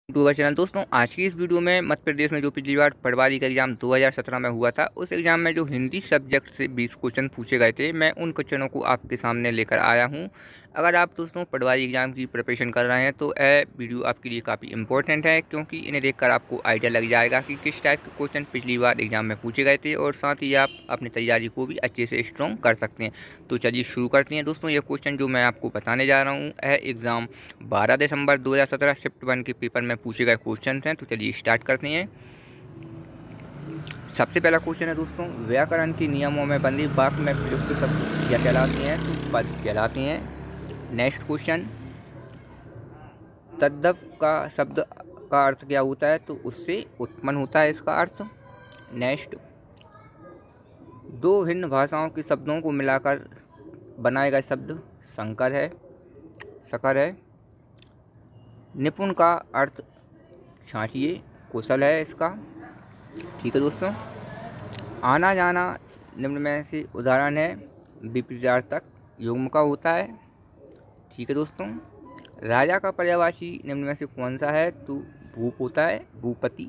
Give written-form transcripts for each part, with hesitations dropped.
YouTuber channel. दोस्तों, आज की इस वीडियो में मध्य प्रदेश में जो पिछली बार पटवारी का एग्ज़ाम 2017 में हुआ था, उस एग्ज़ाम में जो हिंदी सब्जेक्ट से 20 क्वेश्चन पूछे गए थे, मैं उन क्वेश्चनों को आपके सामने लेकर आया हूं। अगर आप दोस्तों पटवारी एग्ज़ाम की प्रिपरेशन कर रहे हैं तो यह वीडियो आपके लिए काफ़ी इंपॉर्टेंट है, क्योंकि इन्हें देखकर आपको आइडिया लग जाएगा कि किस टाइप के क्वेश्चन पिछली बार एग्ज़ाम में पूछे गए थे, और साथ ही आप अपनी तैयारी को भी अच्छे से स्ट्रॉन्ग कर सकते हैं। तो चलिए शुरू करते हैं। दोस्तों, ये क्वेश्चन जो मैं आपको बताने जा रहा हूँ है एग्ज़ाम 12 दिसंबर 2017 शिफ्ट 1 के पेपर में पूछे गए क्वेश्चन हैं। तो चलिए स्टार्ट करते हैं। सबसे पहला क्वेश्चन है दोस्तों, व्याकरण के नियमों में बंदी वाक्य में प्रयुक्त शब्द क्या कहलाते हैं? तो पद कहलाते हैं। नेक्स्ट क्वेश्चन, तद्दव का शब्द का अर्थ क्या होता है? तो उससे उत्पन्न होता है इसका अर्थ। नेक्स्ट, दो भिन्न भाषाओं के शब्दों को मिलाकर बनाए गए शब्द शंकर है। निपुण का अर्थ छाँटिए, कुशल है इसका। ठीक है दोस्तों। आना जाना निम्न में से उदाहरण है, विपरीतार्थक युग्म का होता है। ठीक है दोस्तों। राजा का पर्यायवाची निम्न में से कौन सा है? तो भूप होता है, भूपति।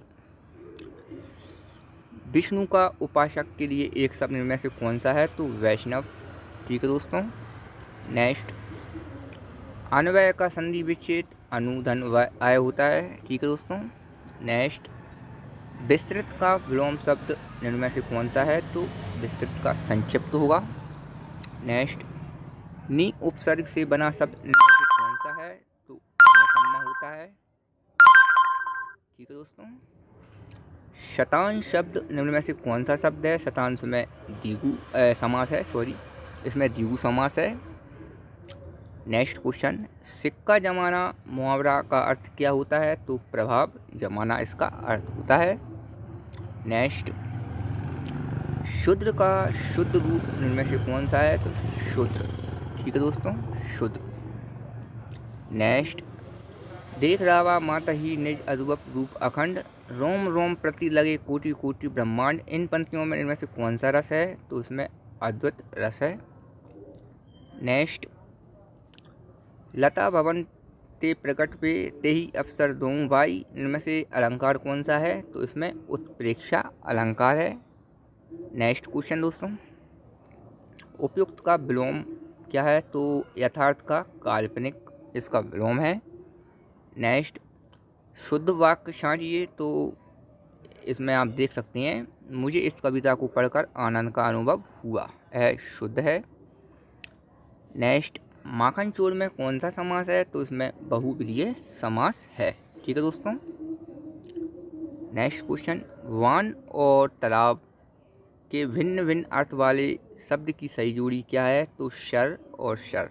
विष्णु का उपासक के लिए एक शब्द निम्न में से कौन सा है? तो वैष्णव। ठीक है दोस्तों। नेक्स्ट, अन्वय का संधि विच्छेद अनु धन आय होता है। ठीक है दोस्तों। नेक्स्ट, विस्तृत का विलोम शब्द निम्न में से कौन सा है? तो विस्तृत का संक्षिप्त होगा। नेक्स्ट, नी उपसर्ग से बना शब्द निम्न में से कौन सा है? तो निकम्मा होता है। ठीक है दोस्तों। शतांश शब्द निम्न में से कौन सा शब्द है? शतांश में द्विगु समास है, इसमें द्विगु समास है। नेक्स्ट क्वेश्चन, सिक्का जमाना मुहावरा का अर्थ क्या होता है? तो प्रभाव जमाना इसका अर्थ होता है। नेक्स्ट, शूद्र का शुद्ध रूप निम्न में से कौन सा है? तो शूद्र। ठीक है दोस्तों, शुद्ध। नेक्स्ट, देख रावा माता ही निज अद्भुत रूप अखंड, रोम रोम प्रति लगे कोटि कोटि ब्रह्मांड। इन पंक्तियों में इनमें से कौन सा रस है? तो इसमें अद्वैत रस है। नेक्स्ट, लता भवन ते प्रकट पे ते ही अवसर दों भाई, इनमें से अलंकार कौन सा है? तो इसमें उत्प्रेक्षा अलंकार है। नेक्स्ट क्वेश्चन दोस्तों, उपयुक्त का विलोम क्या है? तो यथार्थ का काल्पनिक इसका विलोम है। नेक्स्ट, शुद्ध वाक्य छाँटिए, तो इसमें आप देख सकते हैं, मुझे इस कविता को पढ़कर आनंद का अनुभव हुआ, यह शुद्ध है। नेक्स्ट, माखन चोर में कौन सा समास है? तो इसमें बहुव्रीहि समास है। ठीक है दोस्तों। नेक्स्ट क्वेश्चन, वान और तालाब के भिन्न भिन्न अर्थ वाले शब्द की सही जोड़ी क्या है? तो शर और शर।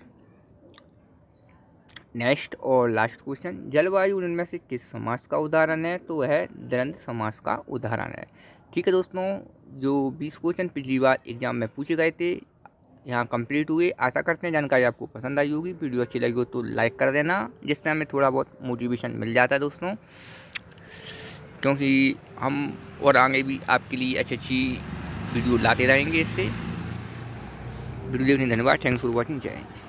नेक्स्ट और लास्ट क्वेश्चन, जलवायु इनमें से किस समास का उदाहरण है? तो वह द्वंद्व समास का उदाहरण है। ठीक है दोस्तों, जो 20 क्वेश्चन पिछली बार एग्जाम में पूछे गए थे यहाँ कंप्लीट हुए। आशा करते हैं जानकारी आपको पसंद आई होगी। वीडियो अच्छी लगी हो तो लाइक कर देना, जिससे हमें थोड़ा बहुत मोटिवेशन मिल जाता है दोस्तों, क्योंकि हम और आगे भी आपके लिए अच्छी वीडियो लाते रहेंगे। इससे वीडियो देखने धन्यवाद। Thanks for watching. जय हिंद।